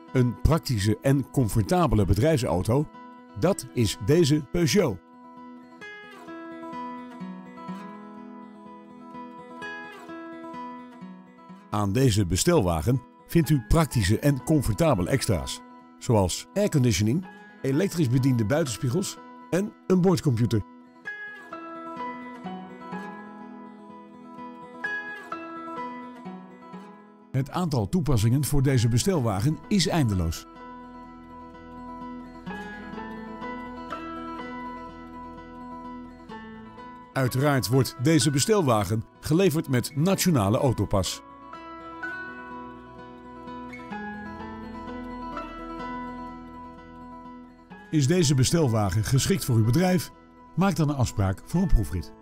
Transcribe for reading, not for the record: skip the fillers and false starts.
Een praktische en comfortabele bedrijfsauto, dat is deze Peugeot. Aan deze bestelwagen vindt u praktische en comfortabele extra's, zoals airconditioning, elektrisch bediende buitenspiegels en een boordcomputer. Het aantal toepassingen voor deze bestelwagen is eindeloos. Uiteraard wordt deze bestelwagen geleverd met Nationale Autopas. Is deze bestelwagen geschikt voor uw bedrijf? Maak dan een afspraak voor een proefrit.